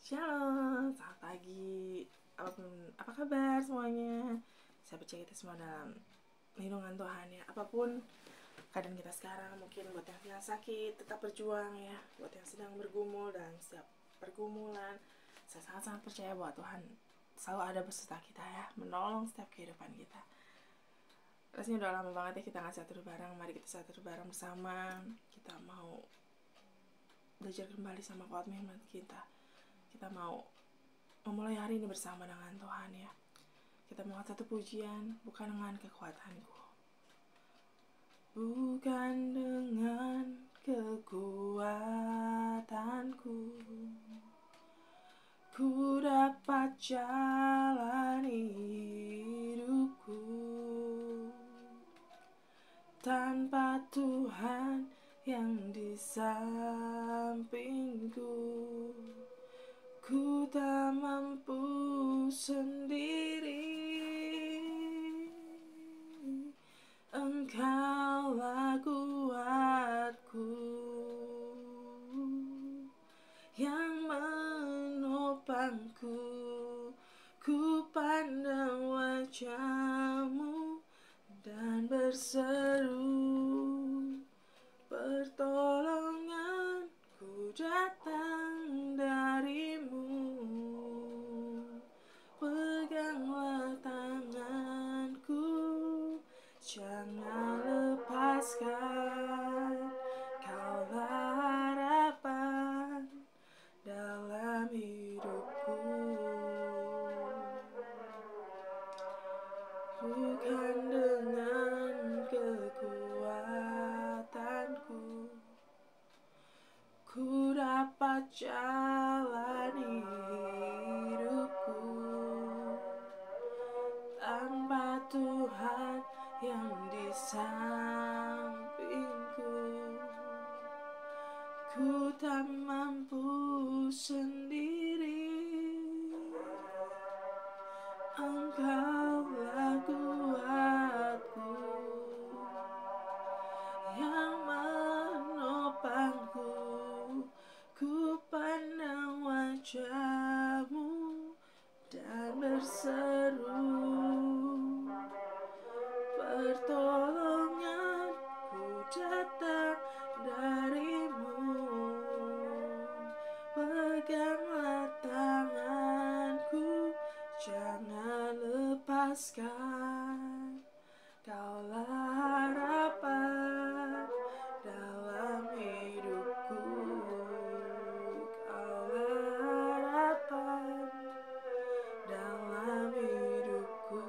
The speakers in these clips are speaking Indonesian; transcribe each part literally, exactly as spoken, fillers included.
Shalom, selamat pagi. Apapun, apa kabar semuanya? Saya percaya kita semua dalam lindungan Tuhan ya. Apapun keadaan kita sekarang, mungkin buat yang sedang sakit tetap berjuang ya. Buat yang sedang bergumul dan setiap pergumulan, saya sangat-sangat percaya bahwa Tuhan selalu ada beserta kita ya, menolong setiap kehidupan kita. Rasanya udah lama banget ya kita nggak satu bareng. Mari kita satu bareng bersama. Kita mau belajar kembali sama komitmen kita. Kita mau memulai hari ini bersama dengan Tuhan ya. Kita mau satu pujian, bukan dengan kekuatanku, bukan dengan kekuatanku, ku dapat jalani hidupku tanpa Tuhan yang di sampingku. Ku tak mampu sendiri, Engkaulah kuatku yang menopangku. Ku pandang wajah-Mu dan berseru, pertolonganku datang dari-Mu. Peganglah tanganku, jangan lepaskan. Kaulah harapan dalam hidupku, bukan dengan kekuatanku, ku dapat jalani hidupku tanpa Tuhan yang di sampingku. Ku tak mampu sendiri, Engkaulah kuatku yang menopangku. Ku pandang wajah-Mu dan berseru, pertolonganku datang dari-Mu. Peganglah tanganku, jangan lepaskan. Kaulah harapan dalam hidupku, Kaulah harapan dalam hidupku.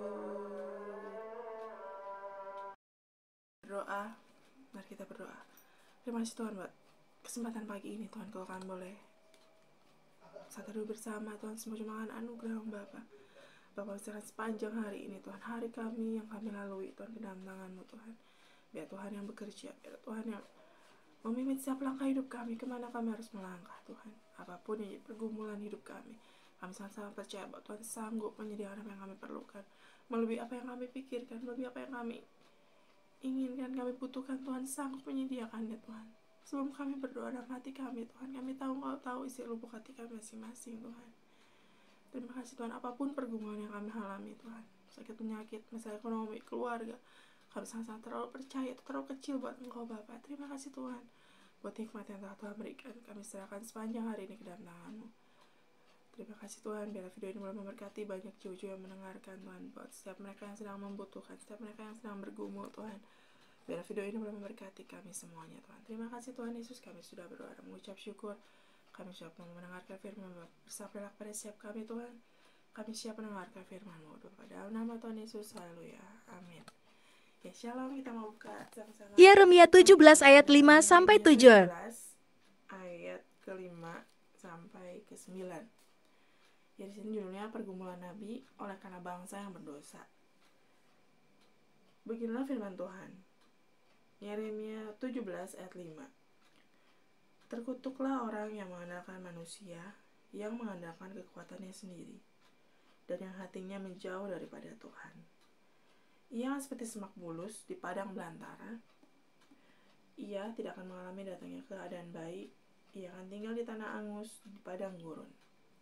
Berdoa, mari kita berdoa. Terima kasih Tuhan buat kesempatan pagi ini Tuhan. Kalau kami boleh satu dulu bersama Tuhan, semua cuma anugerah Bapa. Bapak berserah sepanjang hari ini Tuhan, hari kami yang kami lalui Tuhan ke dalam tangan-Mu Tuhan. Biar Tuhan yang bekerja, biar Tuhan yang memimpin setiap langkah hidup kami, kemana kami harus melangkah Tuhan. Apapun yang jadi pergumulan hidup kami, kami sangat-sangat percaya bahwa Tuhan sanggup menyediakan apa yang kami perlukan, melebihi apa yang kami pikirkan, melebihi apa yang kami inginkan, kami butuhkan. Tuhan sanggup menyediakannya Tuhan. Sebelum kami berdoa dalam hati kami Tuhan, kami tahu Engkau tahu isi lubuk hati kami masing-masing Tuhan. Terima kasih Tuhan, apapun pergumulan yang kami alami Tuhan, sakit penyakit, masalah ekonomi, keluarga, kami sangat-sangat terlalu percaya, terlalu kecil buat Engkau Bapa. Terima kasih Tuhan buat nikmat yang telah Tuhan berikan. Kami serahkan sepanjang hari ini ke dalam tangan-Mu. Terima kasih Tuhan, biar video ini boleh memberkati banyak jiwa-jiwa yang mendengarkan Tuhan. Buat setiap mereka yang sedang membutuhkan, setiap mereka yang sedang bergumul Tuhan, biar video ini boleh memberkati kami semuanya Tuhan. Terima kasih Tuhan Yesus, kami sudah berdoa dan mengucap syukur. Kami siap mendengarkan firman-Mu. Bersabdalah kepada setiap kami Tuhan. Kami siap mendengarkan firman-Mu. Pada nama Tuhan Yesus, haleluya, amin. Ya, shalom, kita mau buka sama-sama Yeremia tujuh belas ayat lima sampai tujuh. Ayat kelima sampai ke sembilan. Ya, di sini judulnya pergumulan Nabi oleh karena bangsa yang berdosa. Beginilah firman Tuhan. Yeremia tujuh belas ayat lima. Terkutuklah orang yang mengandalkan manusia, yang mengandalkan kekuatannya sendiri, dan yang hatinya menjauh daripada Tuhan. Ia seperti semak bulus di padang belantara. Ia tidak akan mengalami datangnya keadaan baik, Ia akan tinggal di tanah angus, di padang gurun,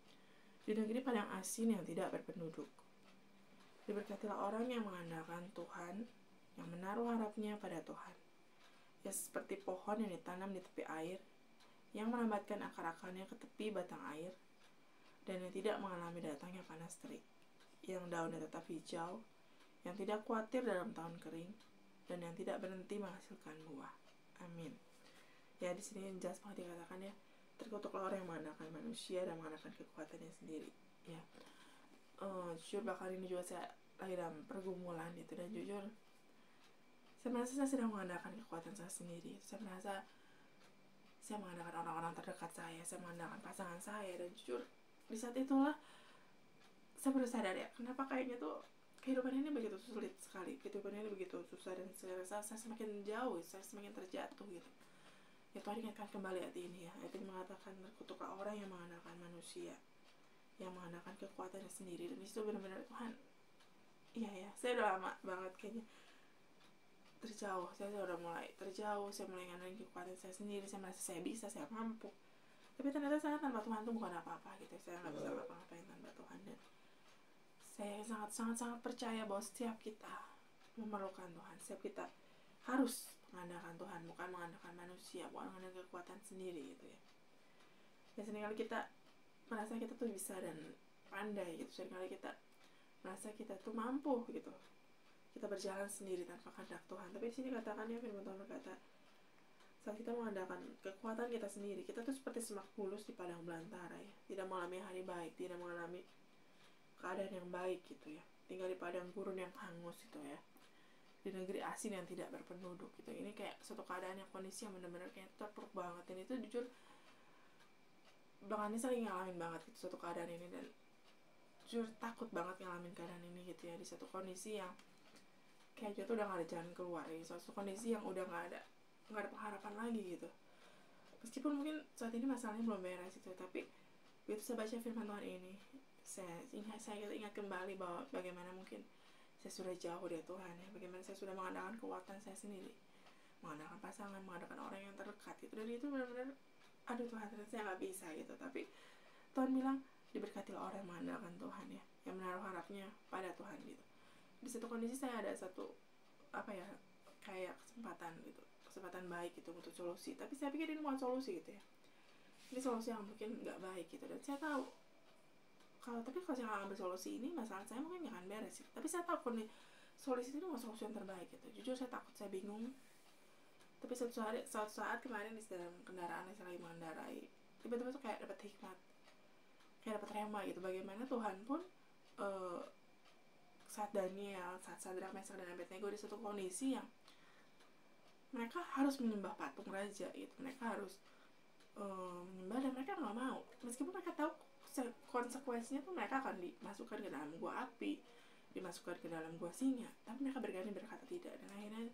di negeri padang asin yang tidak berpenduduk. Diberkatilah orang yang mengandalkan Tuhan, yang menaruh harapnya pada Tuhan. Ia seperti pohon yang ditanam di tepi air, yang melambatkan akar-akarnya ke tepi batang air, dan yang tidak mengalami datangnya panas terik, yang daunnya tetap hijau, yang tidak khawatir dalam tahun kering, dan yang tidak berhenti menghasilkan buah. Amin. Ya, di sini jelas banget dikatakan ya, terkutuklah orang yang mengandalkan manusia dan mengandalkan kekuatannya sendiri. Ya, uh, jujur bakal ini juga saya lagi dalam pergumulan itu, dan jujur saya merasa saya sedang mengandalkan kekuatan saya sendiri. Saya merasa saya mengandalkan orang-orang terdekat saya, saya mengandalkan pasangan saya, dan jujur di saat itulah saya baru sadar ya, kenapa kayaknya tuh kehidupan ini begitu sulit sekali, kehidupan ini begitu susah, dan saya rasa saya semakin jauh, saya semakin terjatuh gitu. Ya, Tuhan ingatkan kembali hati ini ya. Ayat ini mengatakan, terkutuklah orang yang mengandalkan manusia, yang mengandalkan kekuatannya sendiri. Dan disitu benar-benar Tuhan, iya ya, saya udah lama banget kayaknya terjauh, saya udah mulai terjauh, saya mulai ngandalkan kekuatan saya sendiri, saya merasa saya bisa, saya mampu. Tapi ternyata saya tanpa Tuhan tuh bukan apa-apa gitu, saya nggak bisa ngapa-ngapain tanpa Tuhan. Dan saya sangat sangat sangat percaya bahwa setiap kita memerlukan Tuhan, setiap kita harus mengandalkan Tuhan, bukan mengandalkan manusia, bukan mengandalkan kekuatan sendiri gitu ya. Ya, seringkali kita merasa kita tuh bisa dan pandai gitu, seringkali kita merasa kita tuh mampu gitu, kita berjalan sendiri tanpa kehendak Tuhan. Tapi di sini katakan ya, firman Tuhan berkata, saat kita mengandalkan kekuatan kita sendiri, kita tuh seperti semak bulus di padang belantara ya, tidak mengalami hari baik, tidak mengalami keadaan yang baik gitu ya, tinggal di padang gurun yang hangus gitu ya, di negeri asin yang tidak berpenduduk gitu. Ini kayak suatu keadaan yang, kondisi yang benar-benar kayak terpuruk banget, dan itu jujur belakangan ini sering ngalamin banget gitu suatu keadaan ini, dan jujur takut banget ngalamin keadaan ini gitu ya, di satu kondisi yang kayak tuh udah gak ada jalan keluar ya, suatu kondisi yang udah gak ada gak ada pengharapan lagi gitu. Meskipun mungkin saat ini masalahnya belum beres gitu, tapi begitu saya baca firman Tuhan ini, saya ingat, saya ingat kembali bahwa bagaimana mungkin saya sudah jauh dari Tuhan ya, bagaimana saya sudah mengandalkan kekuatan saya sendiri, mengandalkan pasangan, mengandalkan orang yang terdekat gitu, dan itu benar-benar aduh Tuhan, ternyata saya nggak bisa gitu. Tapi Tuhan bilang, diberkatilah orang yang mengandalkan Tuhan ya, yang menaruh harapnya pada Tuhan gitu. Di satu kondisi saya ada satu apa ya, kayak kesempatan gitu, kesempatan baik gitu untuk solusi, tapi saya pikir ini bukan solusi gitu ya, ini solusi yang mungkin nggak baik gitu. Dan saya tahu kalau tapi kalau saya nggak ambil solusi ini, masalah saya mungkin nggak akan beres gitu. Tapi saya tahu nih, solusi itu bukan solusi yang terbaik gitu. Jujur saya takut, saya bingung. Tapi suatu saat, suatu saat kemarin di dalam kendaraan saya lagi mengendarai, tiba-tiba tuh kayak dapat hikmat, kayak dapat rema gitu, bagaimana Tuhan pun uh, saat Daniel, saat Sadrak, Mesak, dan Abednego di suatu kondisi yang mereka harus menyembah patung raja gitu, mereka harus uh, menyembah, dan mereka nggak mau, meskipun mereka tahu konsekuensinya tuh mereka akan dimasukkan ke dalam gua api, dimasukkan ke dalam gua singa, tapi mereka berani berkata tidak. Dan akhirnya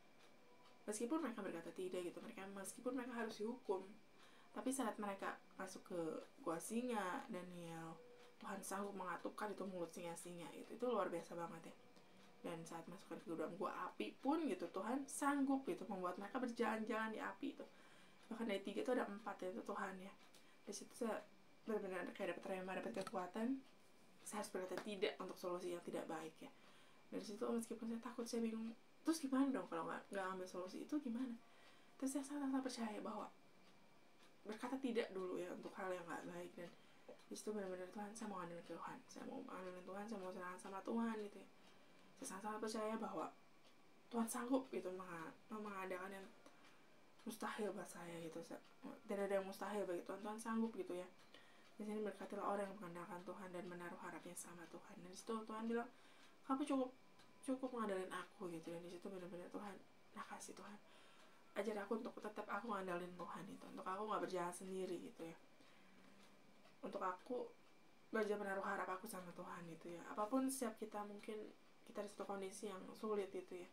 meskipun mereka berkata tidak gitu, mereka meskipun mereka harus dihukum, tapi saat mereka masuk ke gua singa, Daniel, Tuhan sanggup mengatupkan itu mulut singa-singa itu, itu luar biasa banget ya. Dan saat masukkan ke dalam gua api pun gitu, Tuhan sanggup gitu membuat mereka berjalan-jalan di api itu. Bahkan dari tiga itu ada empat ya, itu Tuhan ya. Di situ saya benar-benar kayak dapat rema, dapat kekuatan, saya harus berkata tidak untuk solusi yang tidak baik ya. Dari situ meskipun saya takut, saya bingung, terus gimana dong kalau nggak nggak ambil solusi itu gimana? Terus saya sangat-sangat percaya bahwa berkata tidak dulu ya untuk hal yang nggak baik. Dan di situ benar-benar Tuhan, saya mau andalin Tuhan, saya mau andalin Tuhan, saya mau serahkan sama Tuhan gitu ya. Saya sangat-sangat percaya bahwa Tuhan sanggup gitu mengadakan yang mustahil buat saya gitu. Tidak ada yang mustahil bagi Tuhan, Tuhan sanggup gitu ya. Di sini berkatilah orang yang mengandalkan Tuhan dan menaruh harapnya sama Tuhan. Dan di situ Tuhan bilang, kamu cukup cukup mengandalkan aku gitu. Dan di situ benar-benar Tuhan, makasih Tuhan, ajar aku untuk tetap aku mengandalkan Tuhan itu, untuk aku nggak berjalan sendiri gitu ya, untuk aku belajar menaruh harap aku sama Tuhan gitu ya. Apapun setiap kita mungkin kita di suatu kondisi yang sulit itu ya,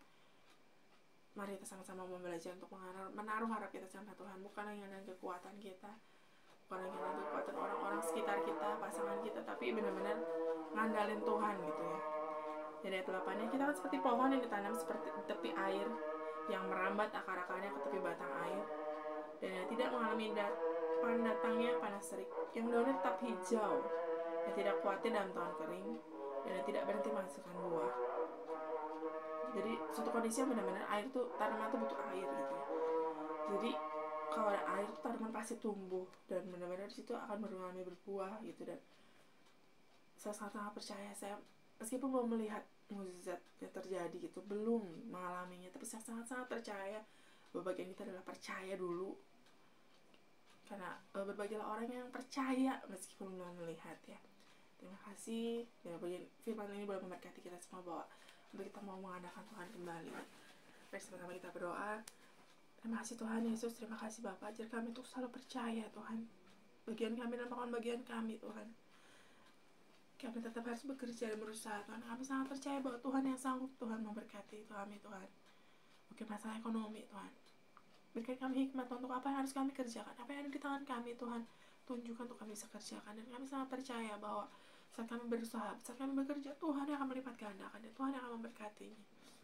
mari kita sama-sama mau belajar untuk menaruh harap kita sama Tuhan, bukan hanya dengan kekuatan kita, bukan hanya dengan kekuatan orang-orang sekitar kita, pasangan kita, tapi benar-benar ngandalin Tuhan gitu ya. Jadi ayat delapan-nya, kita kan seperti pohon yang ditanam seperti tepi air, yang merambat akar-akarnya ke tepi batang air, dan yang tidak mengalami kapan datangnya panas terik, yang daunnya tetap hijau, yang tidak khawatir dalam tahun kering, dan yang tidak berhenti menghasilkan buah. Jadi suatu kondisi yang benar-benar air tuh, tanaman tuh butuh air gitu ya. Jadi kalau ada air, tanaman pasti tumbuh dan benar-benar di situ akan mengalami berbuah gitu. Dan saya sangat-sangat percaya, saya meskipun belum melihat mukjizat yang terjadi gitu, belum mengalaminya, tapi saya sangat-sangat percaya bahwa bagian kita adalah percaya dulu. Karena e, berbagilah orang yang percaya meskipun belum melihat ya. Terima kasih ya, bagian firman ini boleh memberkati kita semua bahwa untuk kita mau mengadakan Tuhan kembali. Mari sama-sama kita berdoa. Terima kasih Tuhan Yesus, terima kasih Bapa, ajar kami untuk selalu percaya Tuhan. Bagian kami dan bahkan bagian kami Tuhan, kami tetap harus bekerja dan berusaha Tuhan. Kami sangat percaya bahwa Tuhan yang sanggup Tuhan memberkati kami Tuhan. Mungkin masalah ekonomi Tuhan, berikan kami hikmat untuk apa yang harus kami kerjakan, apa yang ada di tangan kami Tuhan, tunjukkan untuk kami bisa kerjakan. Dan kami sangat percaya bahwa saat kami berusaha, saat kami bekerja, Tuhan yang akan melipat gandakan dan Tuhan yang akan memberkatinya.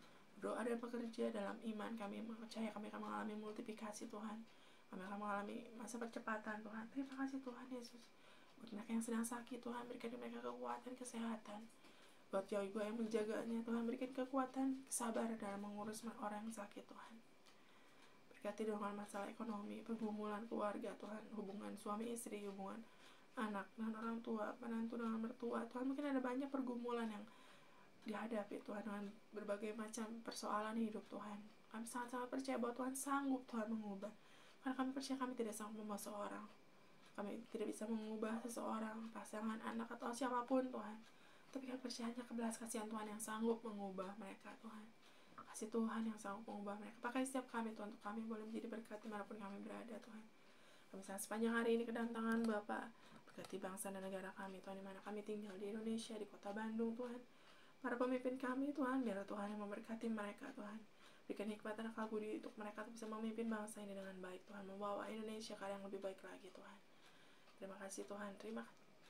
Doa dan bekerja dalam iman, kami percaya kami akan mengalami multiplikasi Tuhan. Kami akan mengalami masa percepatan Tuhan. Terima kasih Tuhan Yesus. Buat mereka yang sedang sakit Tuhan, berikan mereka kekuatan, kesehatan. Buat jiwa yang menjaganya Tuhan, berikan kekuatan, kesabaran dalam mengurus orang yang sakit Tuhan. Berkati dengan masalah ekonomi, pergumulan keluarga Tuhan, hubungan suami istri, hubungan anak dengan orang tua, menantu dengan mertua Tuhan. Mungkin ada banyak pergumulan yang dihadapi Tuhan dengan berbagai macam persoalan hidup Tuhan. Kami sangat-sangat percaya bahwa Tuhan sanggup Tuhan mengubah. Karena kami percaya kami tidak sanggup mengubah seorang, kami tidak bisa mengubah seseorang, pasangan, anak, atau siapapun Tuhan. Tapi kami percaya hanya kebelas kasihan Tuhan yang sanggup mengubah mereka Tuhan. Kasih Tuhan yang sanggup mengubah mereka. Pakai setiap kami Tuhan, untuk kami boleh menjadi berkat dimanapun kami berada Tuhan. Kami sangat sepanjang hari ini kedatangan Bapa, berkati bangsa dan negara kami Tuhan, dimana kami tinggal di Indonesia, di kota Bandung Tuhan. Para pemimpin kami Tuhan, biarlah Tuhan yang memberkati mereka Tuhan. Berikan hikmat dan akal budi untuk mereka untuk bisa memimpin bangsa ini dengan baik Tuhan, membawa Indonesia ke arah yang lebih baik lagi Tuhan. Terima kasih Tuhan, terima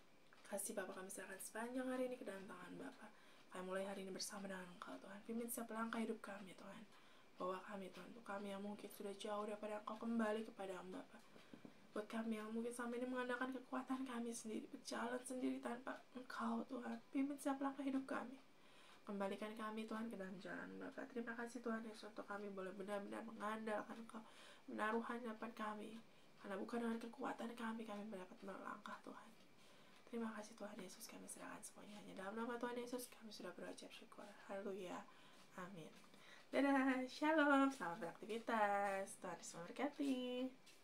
kasih Bapak, kami serahkan sepanjang hari ini ke dalam tangan Bapak. Kami mulai hari ini bersama dengan Engkau Tuhan. Pimpin setiap langkah hidup kami Tuhan. Bawa kami Tuhan, untuk kami yang mungkin sudah jauh daripada Engkau, kembali kepada Bapak. Buat kami yang mungkin selama ini mengandalkan kekuatan kami sendiri, berjalan sendiri tanpa Engkau Tuhan, pimpin setiap langkah hidup kami. Kembalikan kami Tuhan ke dalam jalan Bapak. Terima kasih Tuhan Yesus, untuk kami boleh benar-benar mengandalkan Engkau, menaruh harapan kami. Karena bukan dengan kekuatan kami, kami mendapat melangkah Tuhan. Terima kasih Tuhan Yesus, kami serahkan semuanya hanya dalam nama Tuhan Yesus. Kami sudah berucap syukur. Haleluya. Amin. Dadah, shalom, selamat beraktivitas. Tuhan Yesus memberkati.